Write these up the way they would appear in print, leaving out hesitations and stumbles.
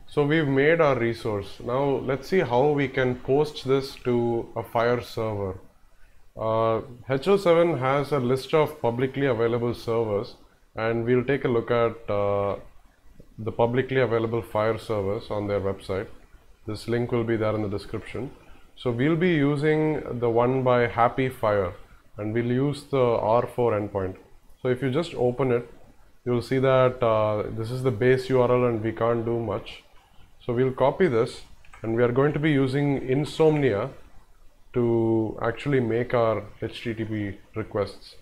So we've made our resource. Now let's see how we can post this to a FHIR server. HL7 has a list of publicly available servers, and we'll take a look at the publicly available FHIR servers on their website. This link will be there in the description. So we'll be using the one by HAPI FHIR, and we'll use the R4 endpoint. So if you just open it, you'll see that this is the base URL and we can't do much. So we'll copy this, and we are going to be using Insomnia to actually make our HTTP requests.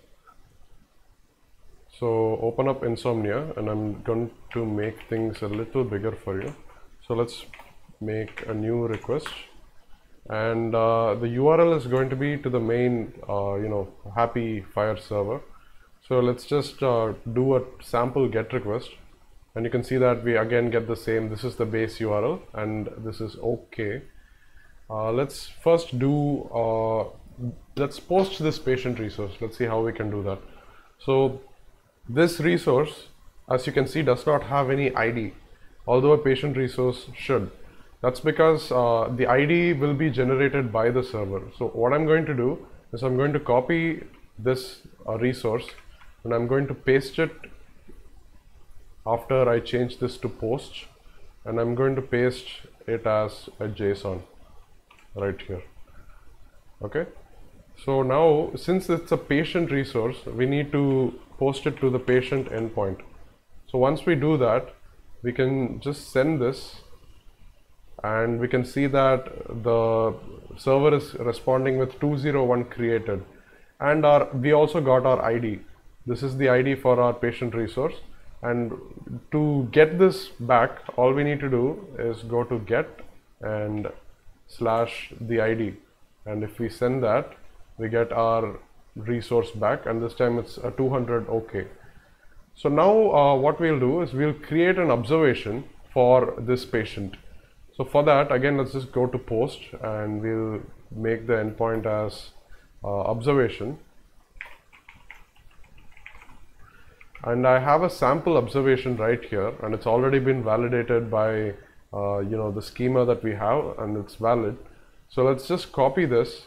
So open up Insomnia, and I'm going to make things a little bigger for you. So let's make a new request, and the URL is going to be to the main HAPI FHIR server. So let's just do a sample GET request, and you can see that we again get the same. This is the base URL and this is OK. Let's first do let's post this patient resource. Let's see how we can do that. So this resource, as you can see, does not have any ID, although a patient resource should. That's because the ID will be generated by the server. So what I'm going to do is I'm going to copy this resource, and I'm going to paste it after I change this to post, and I'm going to paste it as a JSON right here. Okay, so now since it's a patient resource, we need to post it to the patient endpoint. So once we do that, we can just send this, and we can see that the server is responding with 201 created, and we also got our ID. This is the ID for our patient resource, and to get this back, all we need to do is go to get and slash the ID, and if we send that, we get our resource back, and this time it's a 200 OK. So now what we'll do is we'll create an observation for this patient. So for that, again, let's just go to post, and we'll make the endpoint as observation. And I have a sample observation right here, and it's already been validated by the schema that we have, and it's valid. So let's just copy this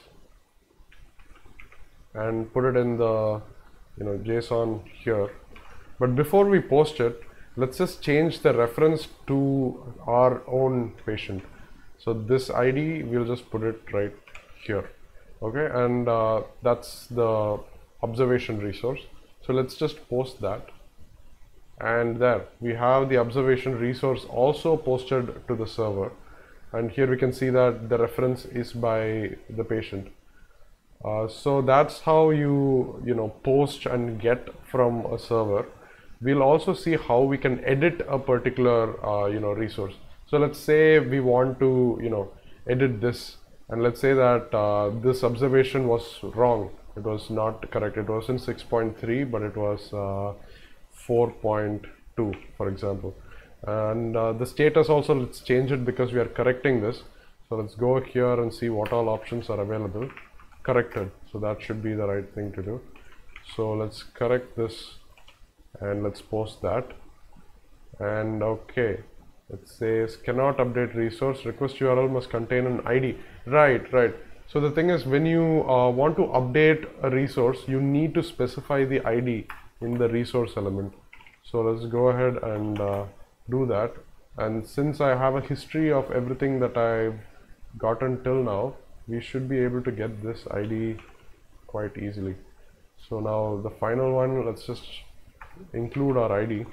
and put it in the JSON here. But before we post it, let's just change the reference to our own patient. So this ID, we'll just put it right here. Okay, and that's the observation resource. So let's just post that, and there we have the observation resource also posted to the server, and here we can see that the reference is by the patient. So that's how you post and get from a server. We'll also see how we can edit a particular resource. So let's say we want to edit this, and let's say that this observation was wrong. It was not correct. It was in 6.3, but it was 4.2, for example. And the status also, let's change it because we are correcting this. So let's go here and see what all options are available. Corrected. So that should be the right thing to do. So let's correct this, and let's post that. And okay, it says cannot update resource, request URL must contain an ID. Right. So the thing is, when you want to update a resource, you need to specify the ID in the resource element. So let's go ahead and do that. And since I have a history of everything that I've gotten till now, we should be able to get this ID quite easily. So now the final one, let's just include our ID.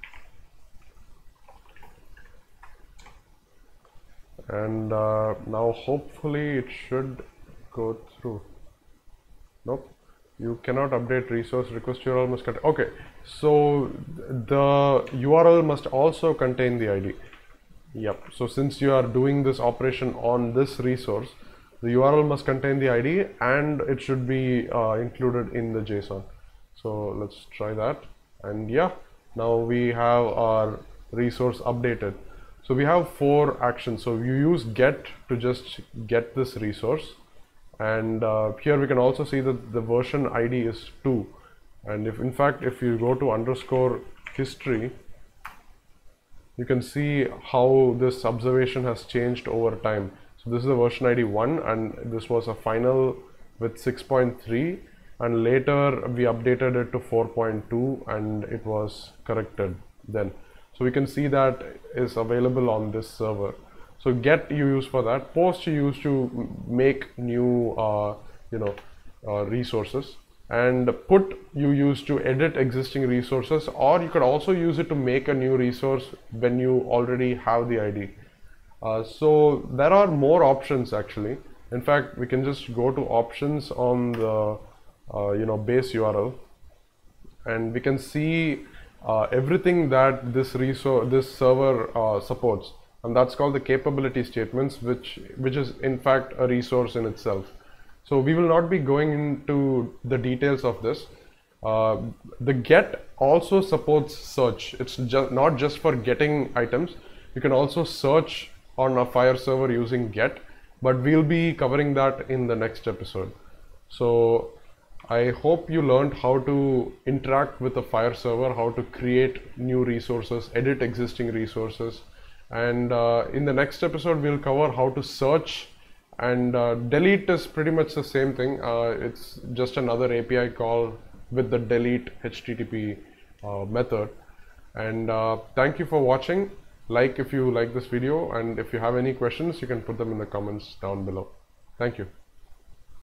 And now hopefully it should go through. Nope, you cannot update resource, request URL must contain. Okay, so the URL must also contain the ID. Yep, so since you are doing this operation on this resource, the URL must contain the ID, and it should be included in the JSON. So let's try that, and yeah, now we have our resource updated. So we have 4 actions. So you use get to just get this resource, and here we can also see that the version ID is 2, and if in fact if you go to underscore history, you can see how this observation has changed over time. So this is the version ID 1, and this was a final with 6.3, and later we updated it to 4.2 and it was corrected then. So we can see that is available on this server. So get you use for that, post you use to make new resources, and put you use to edit existing resources, or you could also use it to make a new resource when you already have the ID. So there are more options actually. In fact, we can just go to options on the base URL, and we can see everything that this server supports, and that's called the capability statements, which is in fact a resource in itself. So we will not be going into the details of this. The get also supports search. It's not just for getting items. You can also search on a FHIR server using get, but we'll be covering that in the next episode. So I hope you learned how to interact with a FHIR server, how to create new resources, edit existing resources, and in the next episode we'll cover how to search, and delete is pretty much the same thing. It's just another API call with the delete HTTP method. And thank you for watching. Like if you like this video, and if you have any questions, you can put them in the comments down below. Thank you.